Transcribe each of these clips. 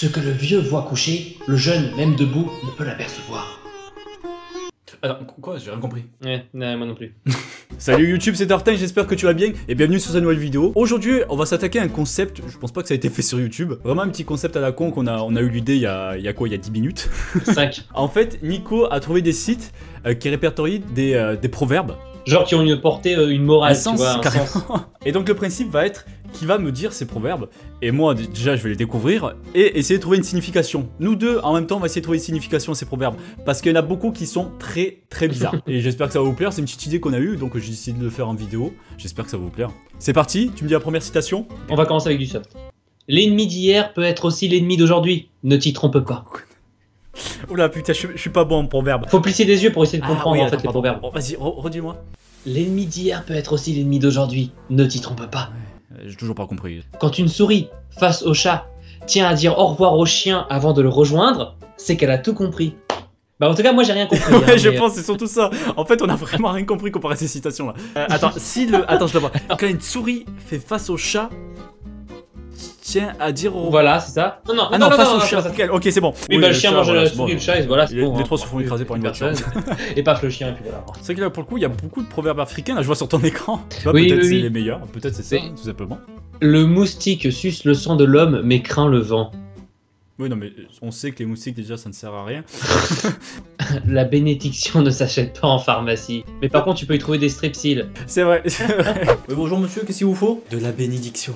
Ce que le vieux voit couché, le jeune, même debout, ne peut l'apercevoir. Alors, quoi? J'ai rien compris. Ouais, non, moi non plus. Salut YouTube, c'est Tartin, j'espère que tu vas bien et bienvenue sur cette nouvelle vidéo. Aujourd'hui, on va s'attaquer à un concept, je pense pas que ça a été fait sur YouTube. Vraiment un petit concept à la con qu'on a eu l'idée il y a quoi, il y a 10 minutes. 5. En fait, Nico a trouvé des sites qui répertorient des proverbes. Genre qui ont une portée, une morale, Un sens, tu vois, un carrément. sens. Et donc le principe va être qu'il va me dire ces proverbes, et moi déjà je vais les découvrir, et essayer de trouver une signification. Nous deux, en même temps, on va essayer de trouver une signification à ces proverbes, parce qu'il y en a beaucoup qui sont très bizarres. Et j'espère que ça va vous plaire, c'est une petite idée qu'on a eue, donc j'ai décidé de le faire en vidéo, j'espère que ça va vous plaire. C'est parti, tu me dis la première citation? On va commencer avec du soft. L'ennemi d'hier peut être aussi l'ennemi d'aujourd'hui, ne t'y trompe pas. Oula putain, je suis pas bon en proverbes. Faut plisser des yeux pour essayer de comprendre en fait les pardon. proverbes. Oh, vas-y, redis-moi. L'ennemi d'hier peut être aussi l'ennemi d'aujourd'hui, ne t'y trompe pas. J'ai toujours pas compris. Quand une souris, face au chat, tient à dire au revoir au chien avant de le rejoindre, c'est qu'elle a tout compris. Bah en tout cas moi j'ai rien compris. Ouais, hein, je mais... pense c'est surtout ça. En fait on a vraiment rien compris comparé à ces citations là. Attends, Attends, je la vois. Quand une souris fait face au chat, tient à dire au... Voilà, c'est ça. Non, Ah non, face au chat. Ok, c'est bon. Oui, bah le chien mange voilà, la c'est souris et bon. le chat, et voilà, c'est bon. Les trois se font écraser par une voiture. Et paf le chien, et puis voilà. C'est vrai que là, pour le coup, il y a beaucoup de proverbes africains. Là, je vois sur ton écran. Tu vois, Oui, peut-être oui, c'est oui. les meilleurs. Peut-être c'est ça, Oui. tout simplement. Le moustique suce le sang de l'homme, mais craint le vent. Oui, non, mais on sait que les moustiques, déjà, ça ne sert à rien. La bénédiction ne s'achète pas en pharmacie. Mais par contre, tu peux y trouver des strepsils. C'est vrai. Oui, bonjour monsieur, qu'est-ce qu'il vous faut? De la bénédiction.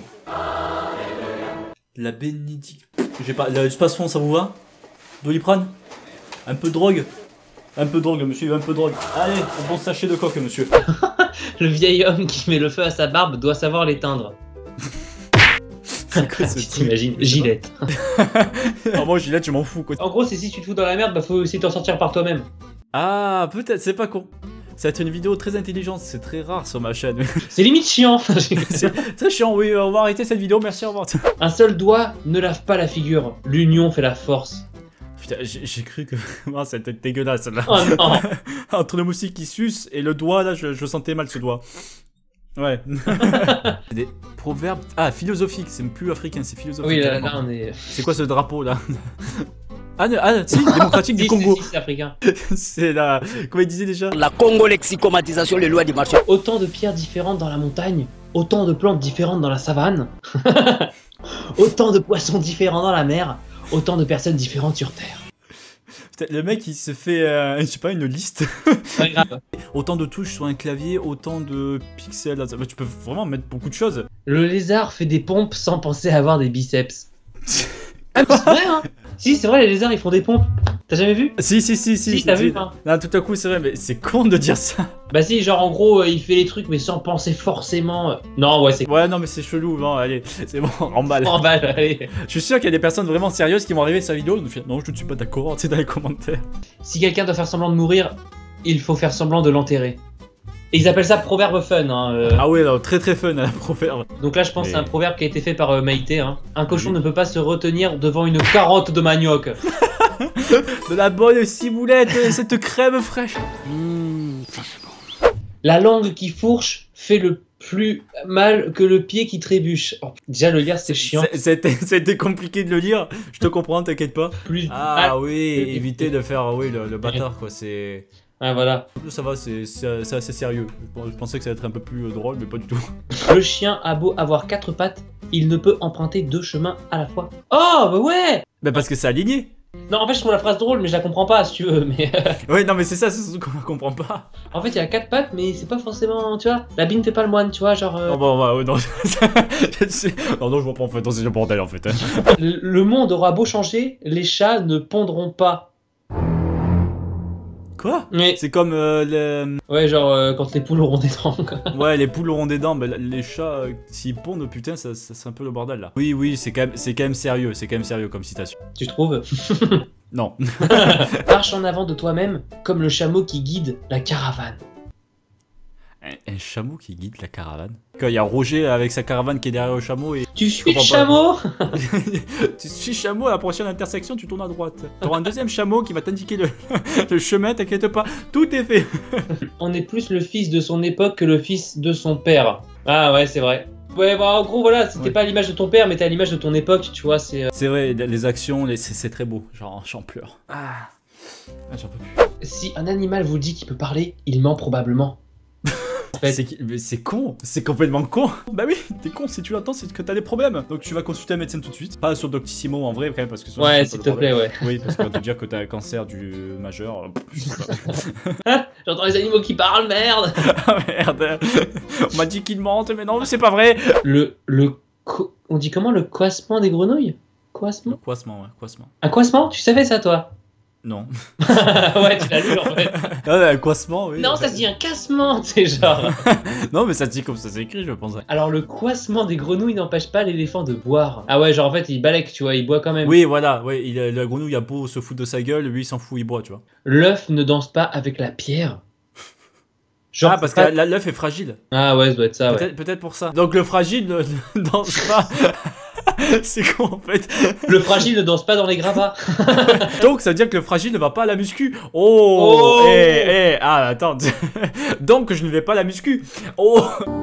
La bénédiction. J'ai pas. Le passe-fond, ça vous va? Doliprane? Un peu de drogue? Un peu de drogue, monsieur, un peu de drogue. Allez, un bon sachet de coke, monsieur. Le vieil homme qui met le feu à sa barbe doit savoir l'éteindre. C'est quoi ce Tu truc? t'imagines, Gillette. Ah, moi, Gillette, je m'en fous, quoi. En gros, c'est si tu te fous dans la merde, bah faut essayer de t'en sortir par toi-même. Ah, peut-être, c'est pas con. Ça va être une vidéo très intelligente, c'est très rare sur ma chaîne. C'est limite chiant. C'est très chiant, oui, on va arrêter cette vidéo, merci, au revoir. Un seul doigt ne lave pas la figure. L'union fait la force. Putain, j'ai cru que... Oh, c'était dégueulasse, celle-là. Oh non. Entre le moustique qui suce et le doigt, là, je sentais mal ce doigt. Ouais. Des proverbes... Ah, philosophiques, c'est plus africain, c'est philosophique. Oui, là on est... C'est quoi ce drapeau, là? Si, démocratique du Congo. C'est africain. C'est la... Comment il disait déjà? La Congo-lexicomatisation, les lois du marché. Autant de pierres différentes dans la montagne, autant de plantes différentes dans la savane, autant de poissons différents dans la mer, autant de personnes différentes sur Terre. Putain, le mec, il se fait, je sais pas, une liste. Pas grave. Autant de touches sur un clavier, autant de pixels. Bah, tu peux vraiment mettre beaucoup de choses. Le lézard fait des pompes sans penser avoir des biceps. Ah, mais c'est vrai, hein. Si, c'est vrai, les lézards, ils font des pompes. T'as jamais vu? Si, t'as vu, hein. Là, tout à coup, c'est vrai, mais c'est con de dire ça. Bah si, genre, en gros, il fait les trucs, mais sans penser forcément... Non, ouais, c'est... Ouais, non, mais c'est chelou, non, allez, c'est bon, remballe. En balle, allez. Je suis sûr qu'il y a des personnes vraiment sérieuses qui vont arriver sur la vidéo. Non, je ne suis pas d'accord, tu sais, dans les commentaires. Si quelqu'un doit faire semblant de mourir, il faut faire semblant de l'enterrer. Et ils appellent ça proverbe fun, hein. Ah ouais, non, très fun, la proverbe. Donc là, je pense que c'est un proverbe qui a été fait par Maïté. Hein. Un cochon Oui. ne peut pas se retenir devant une carotte de manioc. De la bonne ciboulette, cette crème fraîche. Ça c'est bon. La langue qui fourche fait le plus mal que le pied qui trébuche. Oh, déjà, le lire, c'est chiant. C'était compliqué de le lire, je te comprends, t'inquiète pas. Plus Ah mal. oui, éviter de faire oui, le bâtard, quoi, c'est... Ah, voilà. Ça va, c'est assez sérieux. Je pensais que ça allait être un peu plus drôle, mais pas du tout. Le chien a beau avoir 4 pattes, il ne peut emprunter 2 chemins à la fois. Oh, bah ouais. Bah parce que c'est aligné. Non, en fait, je trouve la phrase drôle, mais je la comprends pas, si tu veux. Mais Ouais, non mais c'est ça, c'est ce qu'on comprend pas. en fait, il y a 4 pattes, mais c'est pas forcément, tu vois. La bine fait pas le moine, tu vois, genre... Non, bah, ouais, non. non, je vois pas en fait, non, c'est le bordel en fait. Hein. Le monde aura beau changer, les chats ne pondront pas. Quoi? Mais C'est comme ouais, genre quand les poules auront des dents. Quoi. Ouais, les poules auront des dents, mais les chats, s'ils pondent, putain, ça c'est un peu le bordel là. Oui, c'est quand même sérieux, comme citation. Tu trouves? Non. Marche en avant de toi-même comme le chameau qui guide la caravane. Un chameau qui guide la caravane. Quand il y a Roger avec sa caravane qui est derrière le chameau et... Tu suis le comprends chameau? Tu suis chameau, à la prochaine intersection, tu tournes à droite. T'auras un deuxième chameau qui va t'indiquer le chemin, t'inquiète pas, tout est fait. On est plus le fils de son époque que le fils de son père. Ah ouais, c'est vrai. Ouais, bah en gros, voilà, c'était Ouais. pas à l'image de ton père, mais t'es à l'image de ton époque, tu vois, c'est... C'est vrai, les actions, c'est très beau. Genre, j'en pleure. Ah, j'en peux plus. Si un animal vous dit qu'il peut parler, il ment probablement. fait. C'est con, c'est complètement con. Bah oui, t'es con, si tu l'entends, c'est que t'as des problèmes. Donc tu vas consulter un médecin tout de suite. Pas sur Doctissimo en vrai, quand même, parce que Ouais, s'il te plaît, ouais. Oui, parce qu'on va te dire que t'as un cancer du majeur. Je sais pas. J'entends les animaux qui parlent, merde. Ah merde. On m'a dit qu'ils mentent, mais non, c'est pas vrai. On dit comment, le coassement des grenouilles? Le Coassement? coassement, ouais, coassement. Un coassement? Tu savais ça, toi? Non. Ouais, tu l'as lu, en fait. Ah, ouais, un coassement, oui. Non, ça se dit un cassement, tu sais, genre. Non, mais ça se dit comme ça s'écrit, je pense. Alors, le coassement des grenouilles n'empêche pas l'éléphant de boire. Ah ouais, genre, en fait, il balèque, tu vois, il boit quand même. Oui, voilà, ouais, la grenouille a beau se foutre de sa gueule, lui il s'en fout, il boit, tu vois. L'œuf ne danse pas avec la pierre. Genre, Ah, parce que l'œuf est fragile. Ah ouais, ça doit être ça, ouais. Peut-être pour ça. Donc le fragile ne danse pas. C'est con en fait. Le fragile ne danse pas dans les gravats. Donc ça veut dire que le fragile ne va pas à la muscu. Oh, Oh. ah attends. Donc je ne vais pas à la muscu. Oh.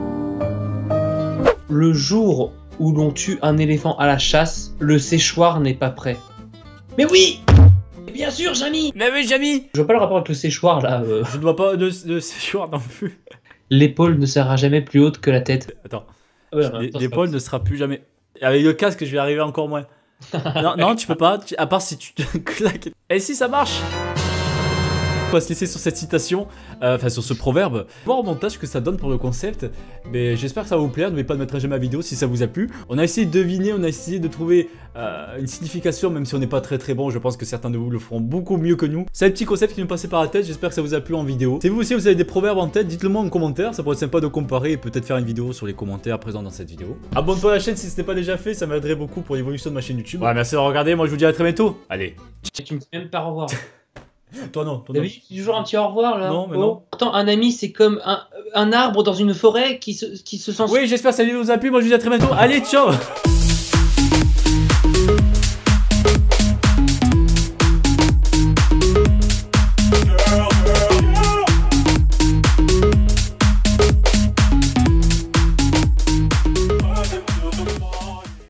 Le jour où l'on tue un éléphant à la chasse, le séchoir n'est pas prêt. Mais oui! Bien sûr, Jamy! Mais oui, Jamy. Je vois pas le rapport avec le séchoir, là. Je ne vois pas de séchoir non plus. L'épaule ne sera jamais plus haute que la tête. Attends. Ah ouais, en même temps, L'épaule ne sera plus jamais. Avec le casque, je vais arriver encore moins. Non, non, tu peux pas. À part si tu te claques. Et si ça marche? On va se laisser sur cette citation, enfin sur ce proverbe, voir au montage ce que ça donne pour le concept, mais j'espère que ça va vous plaire, n'oubliez pas de mettre un j'aime à la vidéo si ça vous a plu. On a essayé de deviner, on a essayé de trouver une signification, même si on n'est pas très bon, je pense que certains de vous le feront beaucoup mieux que nous. C'est un petit concept qui me passait par la tête, j'espère que ça vous a plu en vidéo. Si vous aussi vous avez des proverbes en tête, dites-le moi en commentaire, ça pourrait être sympa de comparer et peut-être faire une vidéo sur les commentaires présents dans cette vidéo. Abonne-toi à la chaîne si ce n'est pas déjà fait, ça m'aiderait beaucoup pour l'évolution de ma chaîne YouTube. Voilà, merci d'avoir regardé, moi je vous dis à très bientôt. Allez. Tu me dis même pas au revoir. Toi non, toi non. D'habitude, tu dis toujours un petit au revoir, là. Non, mais non. Pourtant, un ami, c'est comme un arbre dans une forêt qui se sent... Oui, j'espère que cette vidéo vous a plu, moi je vous dis à très bientôt. Allez, ciao.